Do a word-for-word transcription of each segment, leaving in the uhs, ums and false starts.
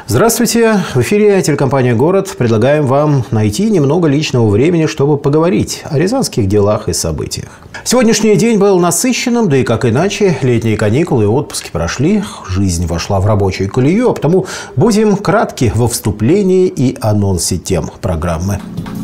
Здравствуйте! В эфире телекомпания «Город». Предлагаем вам найти немного личного времени, чтобы поговорить о рязанских делах и событиях. Сегодняшний день был насыщенным, да и как иначе. Летние каникулы и отпуски прошли, жизнь вошла в рабочую колею, а потому будем кратки во вступлении и анонсе тем программы.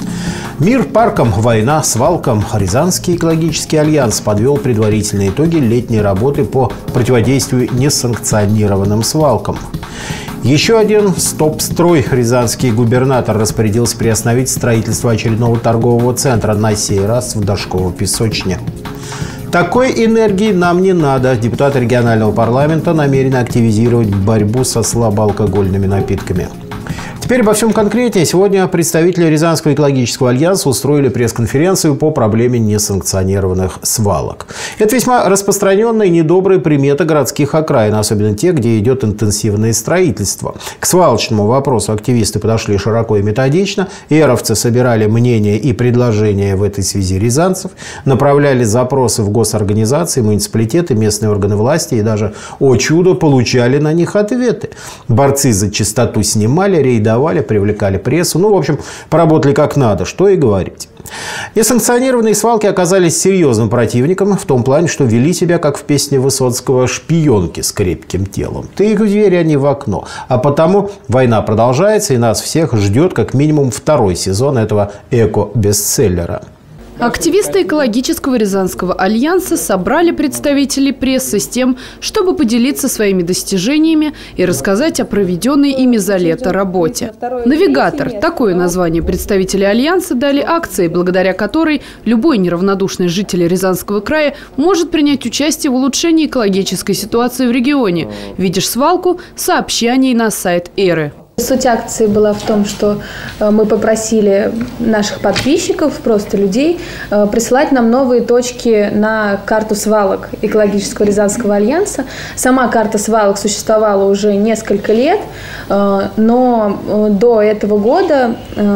Мир паркам, война свалкам. Рязанский экологический альянс подвел предварительные итоги летней работы по противодействию несанкционированным свалкам. Еще один стоп-строй. Рязанский губернатор распорядился приостановить строительство очередного торгового центра, на сей раз в Дашково-Песочне. Такой энергии нам не надо. Депутаты регионального парламента намерены активизировать борьбу со слабоалкогольными напитками. Теперь обо всем конкретнее. Сегодня представители Рязанского экологического альянса устроили пресс-конференцию по проблеме несанкционированных свалок. Это весьма распространенная и недобрая примета городских окраин, особенно те, где идет интенсивное строительство. К свалочному вопросу активисты подошли широко и методично. Эровцы собирали мнения и предложения в этой связи рязанцев, направляли запросы в госорганизации, муниципалитеты, местные органы власти и даже, о чудо, получали на них ответы. Борцы за чистоту снимали, рейдовали, привлекали прессу. Ну, в общем, поработали как надо, что и говорить. Несанкционированные свалки оказались серьезным противником в том плане, что вели себя, как в песне Высоцкого, шпионки с крепким телом. Ты их в дверь, а не в окно. А потому война продолжается, и нас всех ждет как минимум второй сезон этого эко-бестселлера. Активисты экологического Рязанского альянса собрали представителей прессы с тем, чтобы поделиться своими достижениями и рассказать о проведенной ими за лето работе. «Навигатор» – такое название представители альянса дали акции, благодаря которой любой неравнодушный житель Рязанского края может принять участие в улучшении экологической ситуации в регионе. Видишь свалку – сообщи о ней на сайт «Эры». Суть акции была в том, что мы попросили наших подписчиков, просто людей, присылать нам новые точки на карту свалок экологического Рязанского альянса. Сама карта свалок существовала уже несколько лет, но до этого года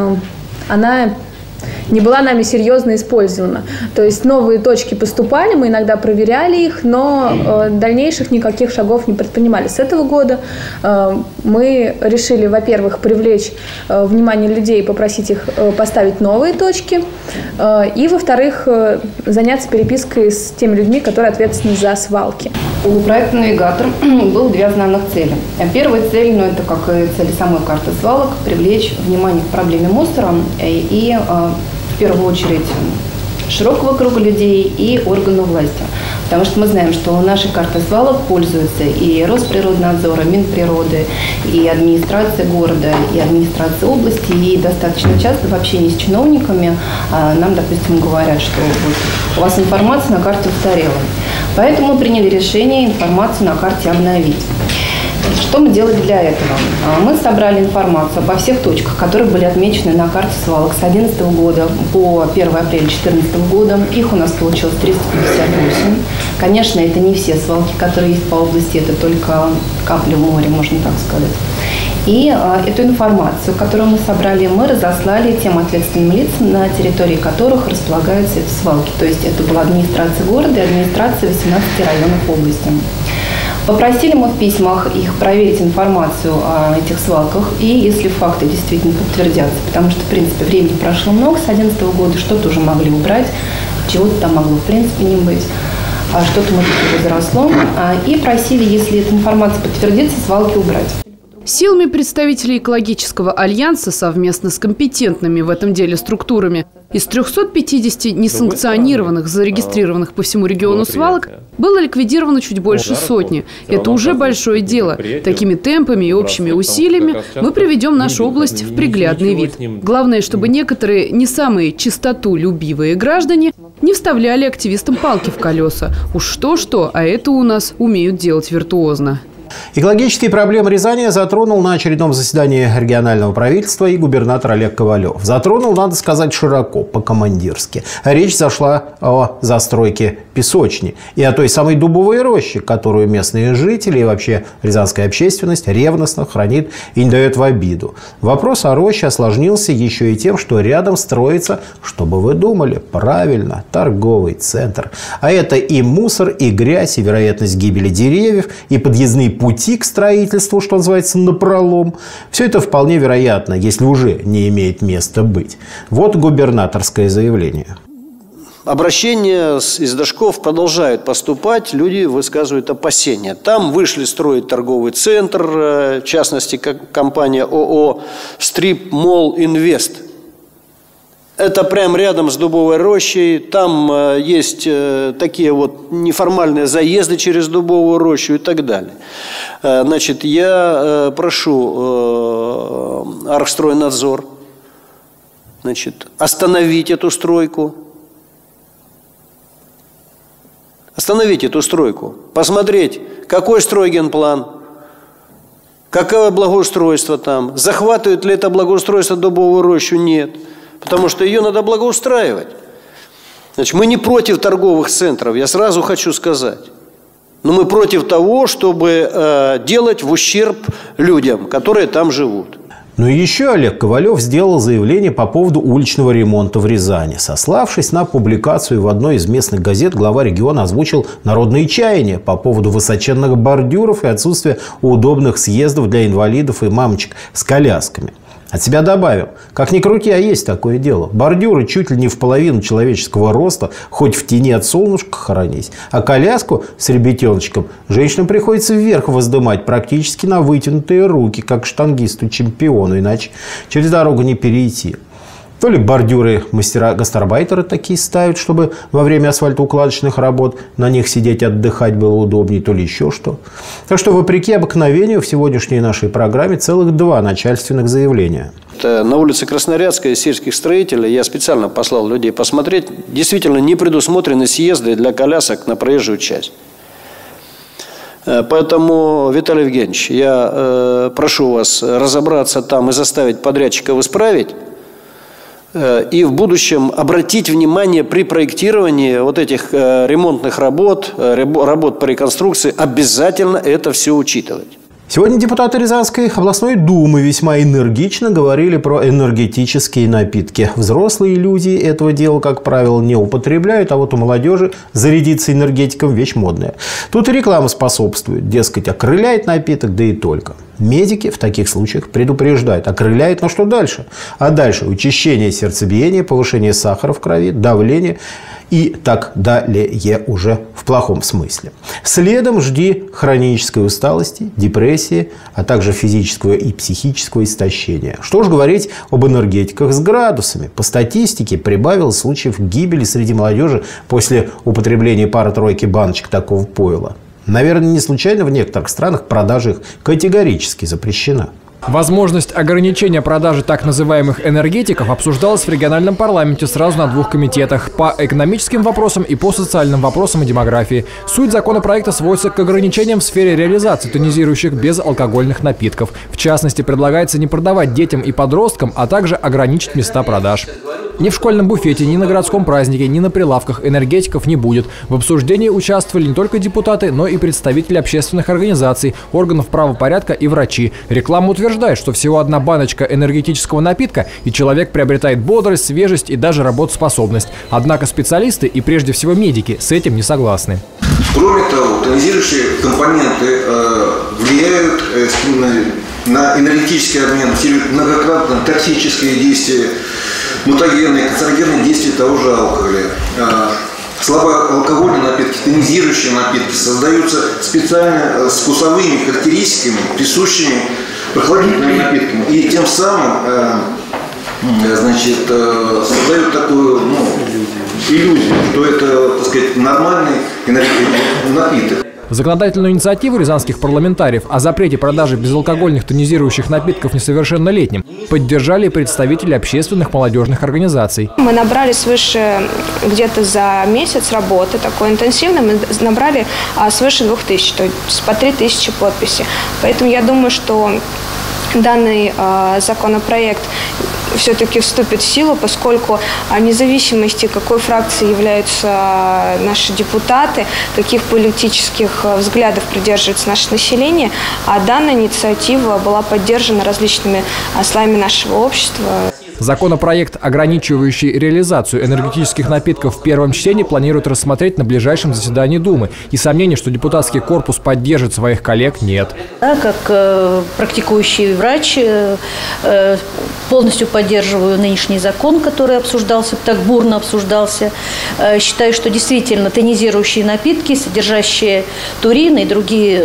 она не была нами серьезно использована. То есть новые точки поступали, мы иногда проверяли их, но э, дальнейших никаких шагов не предпринимали. С этого года э, мы решили, во-первых, привлечь э, внимание людей и попросить их э, поставить новые точки, э, и, во-вторых, э, заняться перепиской с теми людьми, которые ответственны за свалки. У проекта «Навигатор» было две основных цели. Первая цель, ну, это как и цель самой карты свалок, привлечь внимание к проблеме мусора и, и в первую очередь широкого круга людей и органов власти. Потому что мы знаем, что нашей картой свалок пользуются и Росприроднадзор, и Минприроды, и администрация города, и администрация области. И достаточно часто в общении с чиновниками нам, допустим, говорят, что вот у вас информация на карте устарела. Поэтому мы приняли решение информацию на карте обновить. Что мы делали для этого? Мы собрали информацию обо всех точках, которые были отмечены на карте свалок с две тысячи одиннадцатого года по первое апреля две тысячи четырнадцатого года. Их у нас получилось триста пятьдесят восемь. Конечно, это не все свалки, которые есть по области, это только капли в море, можно так сказать. И а, эту информацию, которую мы собрали, мы разослали тем ответственным лицам, на территории которых располагаются эти свалки. То есть это была администрация города и администрация восемнадцати районов области. Попросили мы в письмах их проверить информацию о этих свалках, и если факты действительно подтвердятся, потому что, в принципе, времени прошло много с две тысячи одиннадцатого года, что-то уже могли убрать, чего-то там могло, в принципе, не быть, а что-то, может быть, уже заросло, и просили, если эта информация подтвердится, свалки убрать. Силами представителей экологического альянса совместно с компетентными в этом деле структурами из трёхсот пятидесяти несанкционированных, зарегистрированных по всему региону свалок было ликвидировано чуть больше сотни. Это уже большое дело. Такими темпами и общими усилиями мы приведем нашу область в приглядный вид. Главное, чтобы некоторые не самые чистоту-любивые граждане не вставляли активистам палки в колеса. Уж что-что, а это у нас умеют делать виртуозно. Экологические проблемы Рязани затронул на очередном заседании регионального правительства и губернатор Олег Ковалев. Затронул, надо сказать, широко, по-командирски. Речь зашла о застройке Песочни и о той самой дубовой роще, которую местные жители и вообще рязанская общественность ревностно хранит и не дает в обиду. Вопрос о роще осложнился еще и тем, что рядом строится, что бы вы думали, правильно, торговый центр. А это и мусор, и грязь, и вероятность гибели деревьев, и подъездные пути к строительству, что называется, напролом. Все это вполне вероятно, если уже не имеет места быть. Вот губернаторское заявление. Обращения из Дашков продолжают поступать, люди высказывают опасения. Там вышли строить торговый центр, в частности, компания ООО «Стрип Молл Инвест». Это прямо рядом с Дубовой рощей. Там есть такие вот неформальные заезды через Дубовую рощу и так далее. Значит, я прошу Архстройнадзор, значит, остановить эту стройку. Остановить эту стройку, посмотреть, какой стройгенплан, какое благоустройство там, захватывает ли это благоустройство Дубовую рощу, нет, потому что ее надо благоустраивать. Значит, мы не против торговых центров, я сразу хочу сказать, но мы против того, чтобы э, делать в ущерб людям, которые там живут. Ну и еще Олег Ковалев сделал заявление по поводу уличного ремонта в Рязани. Сославшись на публикацию в одной из местных газет, глава региона озвучил народные чаяния по поводу высоченных бордюров и отсутствия удобных съездов для инвалидов и мамочек с колясками. От себя добавил, как ни крути, а есть такое дело. Бордюры чуть ли не в половину человеческого роста, хоть в тени от солнышка хоронись. А коляску с ребятеночком женщинам приходится вверх воздымать практически на вытянутые руки, как штангисту-чемпиону, иначе через дорогу не перейти. То ли бордюры мастера-гастарбайтеры такие ставят, чтобы во время асфальтоукладочных работ на них сидеть отдыхать было удобнее, то ли еще что. Так что, вопреки обыкновению, в сегодняшней нашей программе целых два начальственных заявления. На улице Краснорядской сельских строителей я специально послал людей посмотреть. Действительно не предусмотрены съезды для колясок на проезжую часть. Поэтому, Виталий Евгеньевич, я э, прошу вас разобраться там и заставить подрядчиков исправить. И в будущем обратить внимание при проектировании вот этих ремонтных работ, работ по реконструкции, обязательно это все учитывать. Сегодня депутаты Рязанской областной думы весьма энергично говорили про энергетические напитки. Взрослые люди этого дела, как правило, не употребляют, а вот у молодежи зарядиться энергетиком – вещь модная. Тут и реклама способствует, дескать, окрыляет напиток, да и только. Медики в таких случаях предупреждают, окрыляет, но что дальше? А дальше учащение сердцебиения, повышение сахара в крови, давление и так далее уже в плохом смысле. Следом жди хронической усталости, депрессии, а также физического и психического истощения. Что ж говорить об энергетиках с градусами. По статистике прибавилось случаев гибели среди молодежи после употребления пары-тройки баночек такого пойла. Наверное, не случайно в некоторых странах продажа их категорически запрещена. Возможность ограничения продажи так называемых энергетиков обсуждалась в региональном парламенте сразу на двух комитетах – по экономическим вопросам и по социальным вопросам и демографии. Суть законопроекта сводится к ограничениям в сфере реализации тонизирующих безалкогольных напитков. В частности, предлагается не продавать детям и подросткам, а также ограничить места продаж. Ни в школьном буфете, ни на городском празднике, ни на прилавках энергетиков не будет. В обсуждении участвовали не только депутаты, но и представители общественных организаций, органов правопорядка и врачи. Реклама утверждает, что всего одна баночка энергетического напитка, и человек приобретает бодрость, свежесть и даже работоспособность. Однако специалисты и прежде всего медики с этим не согласны. Кроме того, тонизирующие компоненты э, влияют э, на энергетический обмен, многократно токсические действия, мутагенные, канцерогенные действия того же алкоголя. Слабоалкогольные напитки, тонизирующие напитки создаются специально с вкусовыми характеристиками, присущими прохладительным напиткам. И тем самым значит, создают такую ну, иллюзию, что это, так сказать, нормальный напиток. Законодательную инициативу рязанских парламентариев о запрете продажи безалкогольных тонизирующих напитков несовершеннолетним поддержали представители общественных молодежных организаций. Мы набрали свыше, где-то за месяц работы такой интенсивной, мы набрали свыше двух тысяч, то есть по три тысячи подписей. Поэтому я думаю, что данный э, законопроект все-таки вступит в силу, поскольку вне зависимости, какой фракции являются наши депутаты, каких политических взглядов придерживается наше население, а данная инициатива была поддержана различными слоями нашего общества. Законопроект, ограничивающий реализацию энергетических напитков в первом чтении, планируют рассмотреть на ближайшем заседании Думы. И сомнений, что депутатский корпус поддержит своих коллег, нет. Да, как э, практикующий врач э, э, полностью поддерживаю нынешний закон, который обсуждался, так бурно обсуждался. Э, считаю, что действительно тонизирующие напитки, содержащие турин и другие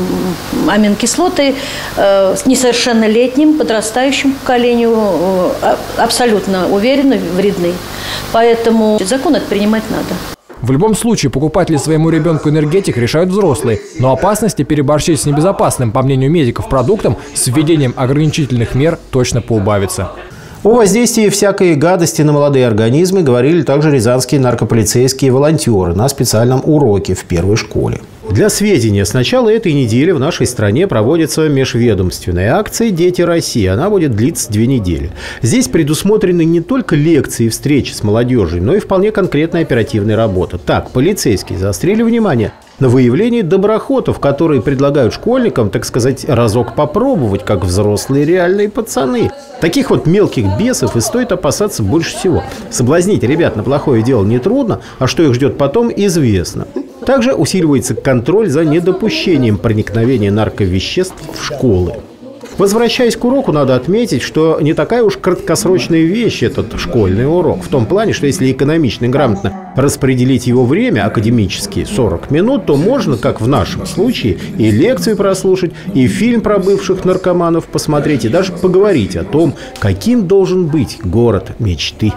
м, аминокислоты, э, несовершеннолетним, подрастающему поколению э, абсолютно уверенно вредны. Поэтому закон этот принимать надо. В любом случае, покупать ли своему ребенку энергетик решают взрослые. Но опасности переборщить с небезопасным, по мнению медиков, продуктом с введением ограничительных мер точно поубавится. О воздействии всякой гадости на молодые организмы говорили также рязанские наркополицейские волонтеры на специальном уроке в первой школе. Для сведения, с начала этой недели в нашей стране проводится межведомственная акция «Дети России». Она будет длиться две недели. Здесь предусмотрены не только лекции и встречи с молодежью, но и вполне конкретная оперативная работа. Так, полицейские заострили внимание на выявлении доброхотов, которые предлагают школьникам, так сказать, разок попробовать, как взрослые реальные пацаны. Таких вот мелких бесов и стоит опасаться больше всего. Соблазнить ребят на плохое дело нетрудно, а что их ждет потом, известно. Также усиливается контроль за недопущением проникновения нарковеществ в школы. Возвращаясь к уроку, надо отметить, что не такая уж краткосрочная вещь этот школьный урок. В том плане, что если экономично и грамотно распределить его время, академические сорок минут, то можно, как в нашем случае, и лекции прослушать, и фильм про бывших наркоманов посмотреть, и даже поговорить о том, каким должен быть город мечты.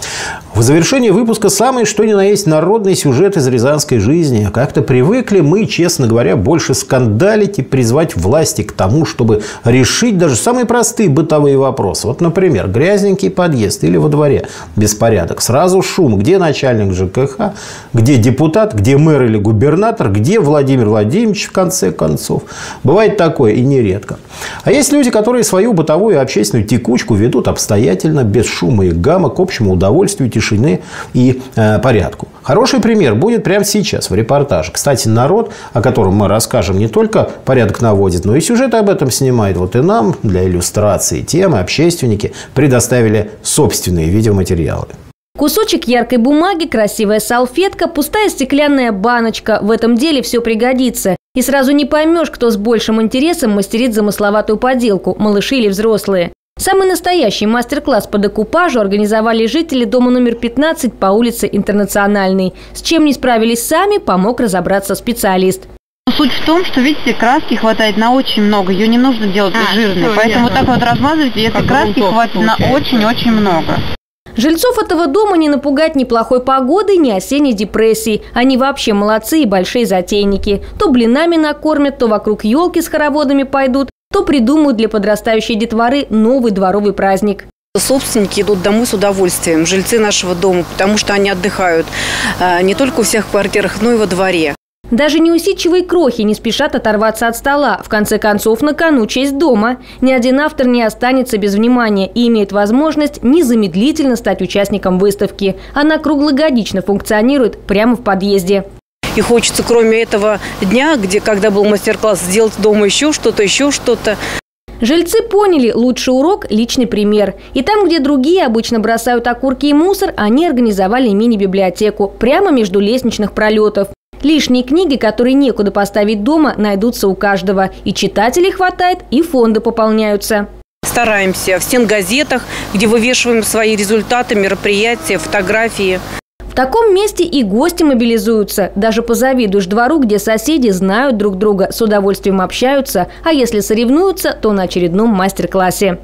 В завершении выпуска самый что ни на есть народный сюжет из рязанской жизни. Как-то привыкли мы, честно говоря, больше скандалить и призвать власти к тому, чтобы решить даже самые простые бытовые вопросы. Вот, например, грязненький подъезд или во дворе беспорядок. Сразу шум. Где начальник ЖКХ, где депутат, где мэр или губернатор, где Владимир Владимирович в конце концов. Бывает такое и нередко. А есть люди, которые свою бытовую и общественную текучку ведут обстоятельно, без шума и гамма, к общему удовольствию, тишины и э, порядку. Хороший пример будет прямо сейчас в репортаже. Кстати, народ, о котором мы расскажем, не только порядок наводит, но и сюжет об этом снимает. Вот и нам для иллюстрации темы общественники предоставили собственные видеоматериалы. Кусочек яркой бумаги, красивая салфетка, пустая стеклянная баночка. В этом деле все пригодится. И сразу не поймешь, кто с большим интересом мастерит замысловатую поделку – малыши или взрослые. Самый настоящий мастер-класс по декупажу организовали жители дома номер пятнадцать по улице Интернациональной. С чем не справились сами, помог разобраться специалист. Суть в том, что, видите, краски хватает на очень много, ее не нужно делать а, жирной. Все, поэтому вот так вот размазывайте, и этой краски хватит на очень-очень много. Жильцов этого дома не напугать ни плохой погодой, ни осенней депрессией. Они вообще молодцы и большие затейники. То блинами накормят, то вокруг елки с хороводами пойдут, то придумают для подрастающей детворы новый дворовый праздник. Собственники идут домой с удовольствием, жильцы нашего дома, потому что они отдыхают не только у всех в квартирах, но и во дворе. Даже неусидчивые крохи не спешат оторваться от стола. В конце концов, на кону честь дома. Ни один автор не останется без внимания и имеет возможность незамедлительно стать участником выставки. Она круглогодично функционирует прямо в подъезде. И хочется, кроме этого дня, где, когда был мастер-класс, сделать дома еще что-то, еще что-то. Жильцы поняли, лучший урок – личный пример. И там, где другие обычно бросают окурки и мусор, они организовали мини-библиотеку прямо между лестничных пролетов. Лишние книги, которые некуда поставить дома, найдутся у каждого. И читателей хватает, и фонды пополняются. Стараемся в стенгазетах, где вывешиваем свои результаты, мероприятия, фотографии. В таком месте и гости мобилизуются. Даже позавидуешь двору, где соседи знают друг друга, с удовольствием общаются, а если соревнуются, то на очередном мастер-классе.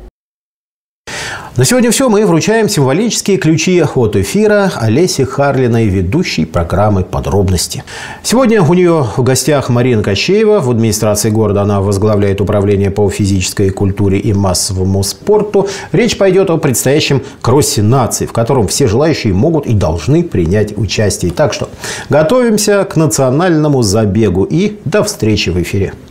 На сегодня все. Мы вручаем символические ключи от эфира Олесе Харлиной, ведущей программы «Подробности». Сегодня у нее в гостях Марина Кощеева. В администрации города она возглавляет управление по физической культуре и массовому спорту. Речь пойдет о предстоящем кроссе наций, в котором все желающие могут и должны принять участие. Так что готовимся к национальному забегу и до встречи в эфире.